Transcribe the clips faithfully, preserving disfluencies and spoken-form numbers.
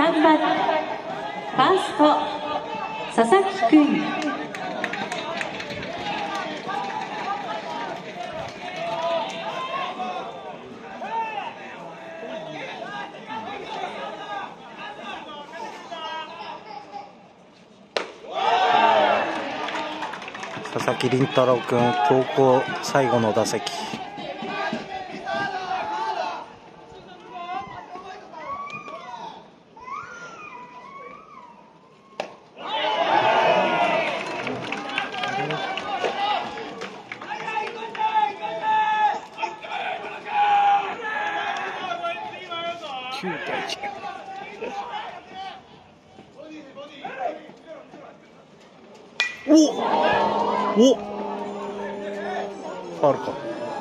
さんばんファースト佐々木君。 佐々木麟太郎君、高校最後の打席。きゅうたいいち。おおファウルか。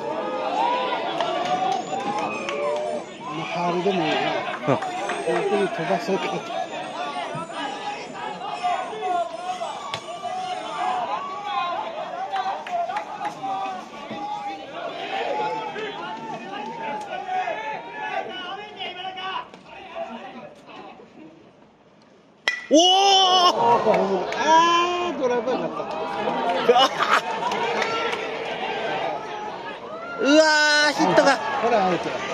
ファウルでもいいな。本当に飛ばそうか。 おおああドライバーになった。 うわーヒットが。 これアウト。